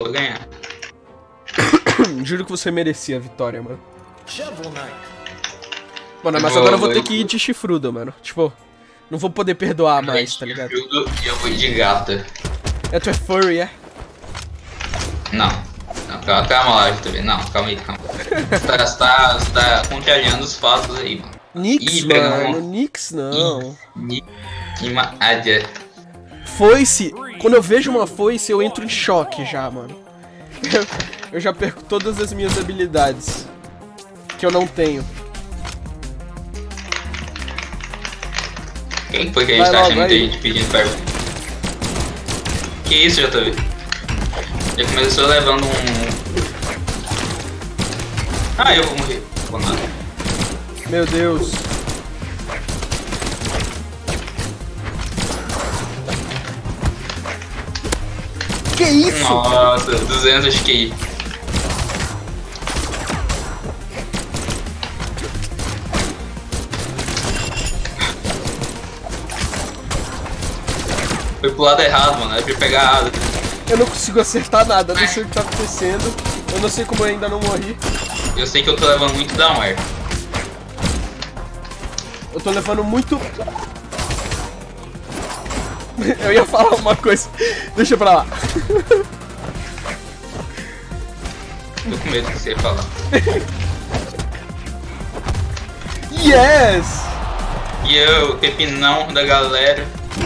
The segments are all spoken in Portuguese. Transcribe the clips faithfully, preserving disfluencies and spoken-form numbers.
vou ganhar. Juro que você merecia a vitória, mano. Shovel Knight. Mano, mas vou, agora eu vou vou ter ir. que ir de chifrudo, mano. Tipo, não vou poder perdoar mais, tá ligado? E eu vou de gata. É, tu é furry, é? Não. Não, calma, calma lá, J B. Não, calma aí, calma. Você tá, você tá, você tá contrariando os fatos aí, mano. Nix, Ih, pegou mano. um- Nix não. Ih, Que ma... Adia. Foice. Quando eu vejo uma foice, eu entro em choque já, mano. Eu, eu já perco todas as minhas habilidades. Que eu não tenho. Quem foi que a gente Vai tá logo, achando muita aí. gente pedindo pergunta? Que isso, J B? Já começou levando um... Ah, eu vou morrer. Vou nada. Meu Deus. Que isso? Nossa, duzentos de Q I. Foi pro lado errado, mano. É pra pegar a asa. Eu não consigo acertar nada, não sei o que tá acontecendo. Eu não sei como eu ainda não morri. Eu sei que eu tô levando muito downware. Eu tô levando muito... Eu ia falar uma coisa. Deixa pra lá. Tô com medo do que você ia falar. Yes! E eu, pepinão da galera.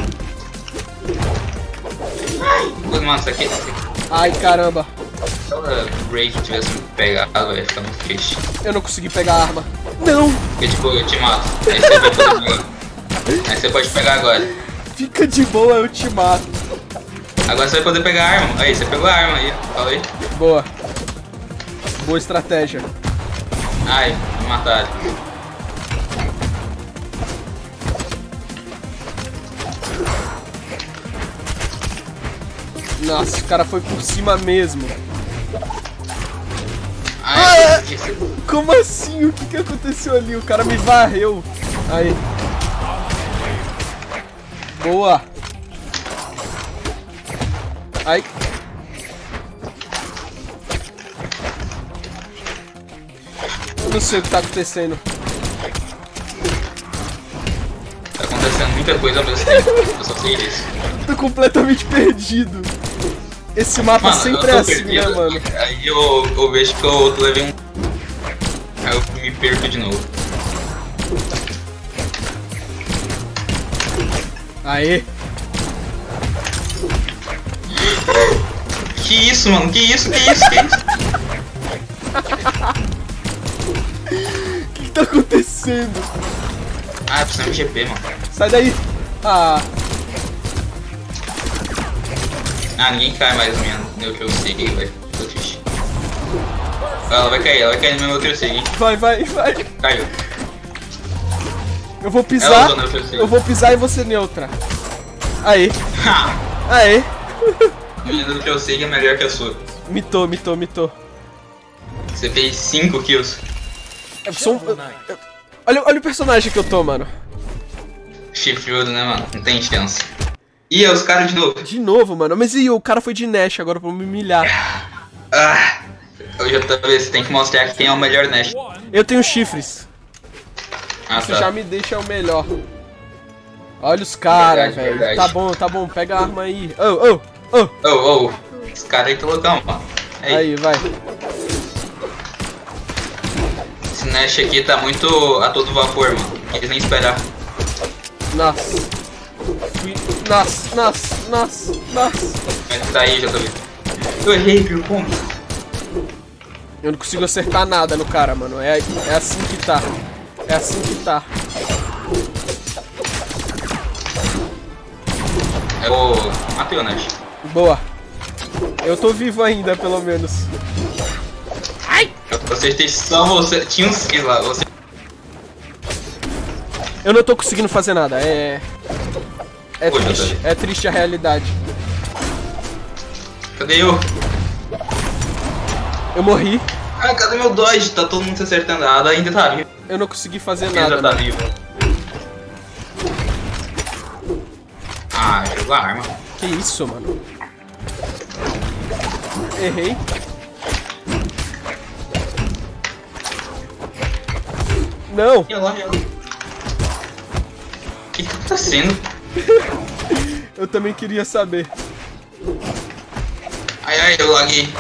Ai, mano, isso aqui... Isso aqui. Ai, caramba. Se o Ray tivesse me pegado, ia ficar muito triste. Eu não consegui pegar a arma. Não! Porque tipo, eu te mato. Aí você vai poder pegar. Aí você pode pegar agora. Fica de boa, eu te mato. Agora você vai poder pegar a arma. Aí, você pegou a arma aí. Fala aí. Boa. Boa estratégia. Ai, me mataram. Nossa, o cara foi por cima mesmo. Ai, Ah! que isso? Como assim? O que que aconteceu ali? O cara me varreu. Aí. Boa. Ai. Eu não sei o que tá acontecendo. Tá acontecendo muita coisa ao mesmo tempo. Eu só sei disso. Tô completamente perdido. Esse mapa Mano, sempre eu é tô assim, perdido. né, mano? Aí eu, eu vejo que eu levei um... Aí eu me perco de novo. Aê. Que isso, mano? Que isso? Que isso? Que isso? O que que tá acontecendo? Ah, precisa de G P, mano. Sai daí. Ah. Ah, ninguém cai mais no meu Neutral Sig, velho. Tô triste. Ela vai cair, ela vai cair no meu Neutral Sig. Vai, vai, vai. Caiu. Eu vou Ela pisar. usou Neutral Sig. Eu vou pisar e você neutra. Aí. Ha! Aê. Minha Neutral Sig é melhor que a sua. Mitou, mitou, mitou. Você fez cinco kills. Eu sou um... eu- eu- Olha, olha o personagem que eu tô, mano. Chifrudo, né, mano? Não tem chance. Ih, é os caras de novo. De novo, mano. Mas e o cara foi de Nash agora pra me humilhar. Ah! Eu já tô vendo, você tem que mostrar quem é o melhor Nash. Eu tenho chifres. Ah, Isso tá. já me deixa o melhor. Olha os caras, Verdade, velho. verdade. Tá bom, tá bom. Pega a arma aí. Oh, oh, oh. Ô, ô, esse cara aí tá loucão, mano. Aí, Aí, vai. esse Nash aqui tá muito a todo vapor, mano. Eles nem esperar. Nossa. Fui- Nossa, nossa, nossa, nossa. Mas tá aí, já tô vendo. Eu errei, viu? Como? Eu não consigo acertar nada no cara, mano. É, é assim que tá. É assim que tá. Eu matei o Nash. Boa. Eu tô vivo ainda, pelo menos. Ai! Eu acertei só você. Tinha uns seis lá. Você... Eu não tô conseguindo fazer nada. É. É Pô, triste. Jota. É triste a realidade. Cadê eu? Eu morri. Ah, cadê meu Dodge? Tá todo mundo se acertando. A Ada ainda tá vivo. Eu não consegui fazer Ainda nada. tá Mano. vivo. Ah, jogou a arma. Que isso, mano? Errei. Não. E lá, o que tá acontecendo? Eu também queria saber. Ai, ai, eu laguei.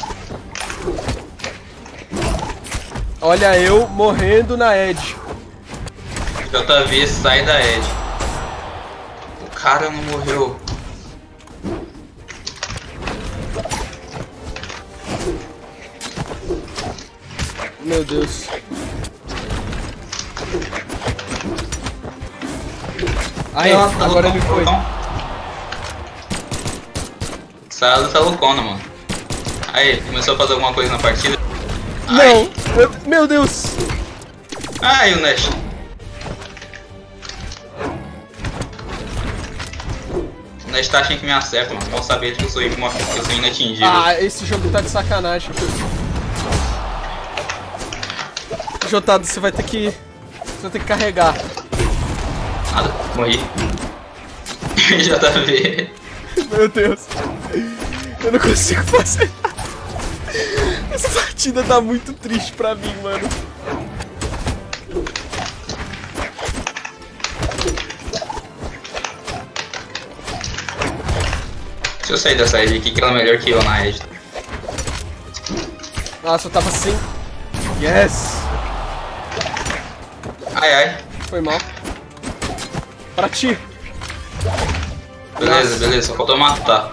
Olha eu morrendo na Edge. J V, sai da Edge. O cara não morreu. Meu Deus. Aí, Nossa, agora loucão, ele foi. loucão. Essa luta tá loucona, mano. Aí, começou a fazer alguma coisa na partida? Não! Ai. Eu- meu Deus! Ai, o Nash. O Nash tá achando que me acerta, mano. Mal saber que eu sou, que eu sou inatingível. Ah, esse jogo tá de sacanagem. Jotado, você vai ter que. Você vai ter que carregar. Nada, morri. Já tá vendo. Meu Deus. Eu não consigo fazer nada. Essa partida tá muito triste pra mim, mano. Deixa eu sair dessa Edge aqui, que ela é melhor que eu na Edge. Nossa, eu tava sem. Yes! Ai, ai. Foi mal. Pra ti. Beleza, Nossa. beleza, só faltou matar.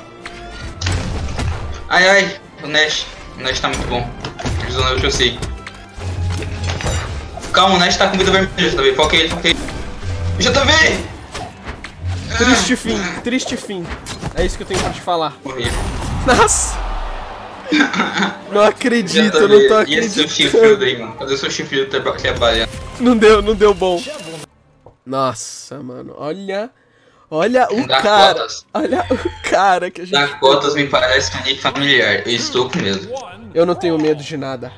Ai, ai. O Nash. O Nash tá muito bom. Usando o que eu sei. Calma, o Nash tá com vida vermelha, J V. Foca ele, foca ele. J V! Triste fim, triste fim. É isso que eu tenho pra te falar. Morri. Nossa! Não acredito, eu J V, não tô e esse seu chifre acreditando. aí, mano? Cadê o seu chifre trabalhando? Não deu, não deu bom. Nossa, mano, olha. Olha o cara. Dakotas. Olha o cara que a gente. Dakotas me parece um nick familiar. Eu estou com medo. Eu não tenho medo de nada.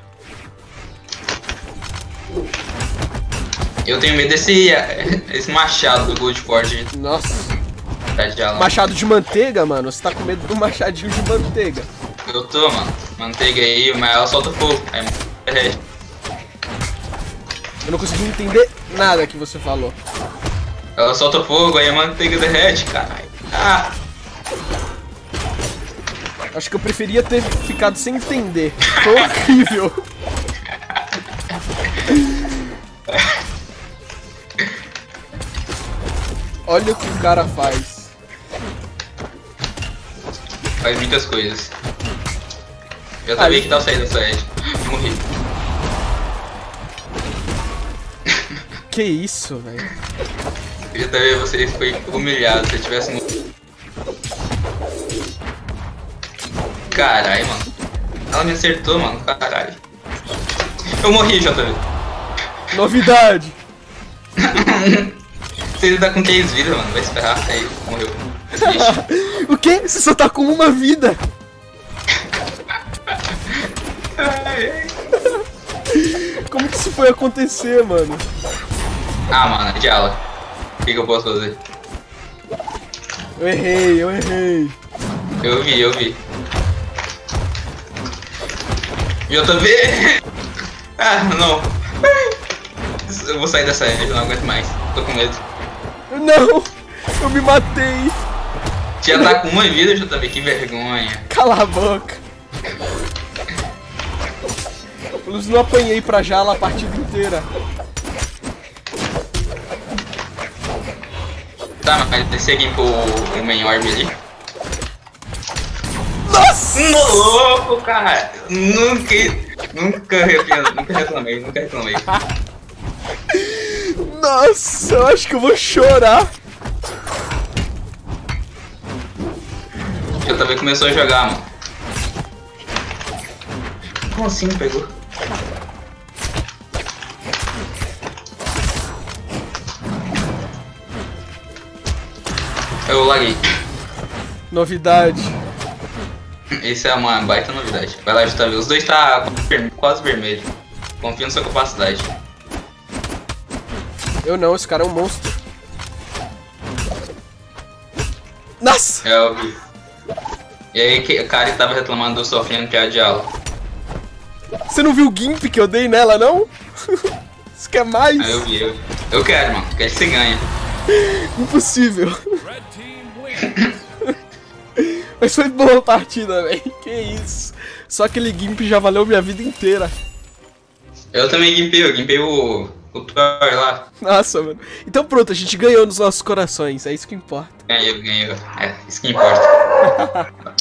Eu tenho medo desse esse machado do Gold Forge Nossa. de Alan. Machado de manteiga, mano. Você tá com medo do machadinho de manteiga. Eu tô, mano. Manteiga aí, mas ela solta fogo. Aí, derrete. Eu não consegui entender nada que você falou. Ela solta fogo, aí a manteiga derrete, caralho. Ah! Acho que eu preferia ter ficado sem entender. Foi horrível. Olha o que o cara faz. Faz muitas coisas. Já Ah, sabia ele- que tava saindo dessa Edge. Morri. Que isso, velho. Eu já sabia você foi humilhado se eu tivesse morrido. Caralho, mano. Ela me acertou, mano. Caralho. Eu morri, J V. Novidade. Se ele tá com três vidas, mano, vai se ferrar. Aí, morreu. Triste. O quê? Você só tá com uma vida. Como que isso foi acontecer, mano? Ah, mano, de ala. O que, que eu posso fazer? Eu errei, eu errei. Eu vi, eu vi. J V! Ah, não. Eu vou sair dessa Edge, eu não aguento mais. Tô com medo. Não, eu me matei. Já tá com uma vida, J V, que vergonha. Cala a boca. Pelo menos não apanhei pra Jala a partida inteira. Tá, mas descer aqui pro o main orb ali. Nossa! No louco, cara! Nunca, nunca, reclamei, nunca reclamei, nunca reclamei. Nossa, eu acho que eu vou chorar. J V começou a jogar, mano. Como assim pegou? Eu laguei. Novidade. Essa é uma baita novidade. Vai lá, J V. Os dois tá quase vermelho. Confia na sua capacidade. Eu não, esse cara é um monstro. Nossa! É, eu vi. E aí que- o cara tava reclamando do sofrendo piada de aula. Você não viu o Gimp que eu dei nela, não? Você quer mais? Aí eu vi, eu, eu quero, mano. Quero que você ganhe. Impossível. Mas foi boa a partida, velho. Que isso. Só aquele Gimp já valeu minha vida inteira. Eu também gimpei, eu gimpei o, o Thor lá. Nossa, mano. Então pronto, a gente ganhou nos nossos corações. É isso que importa. Ganhei, ganhei. É, isso que importa.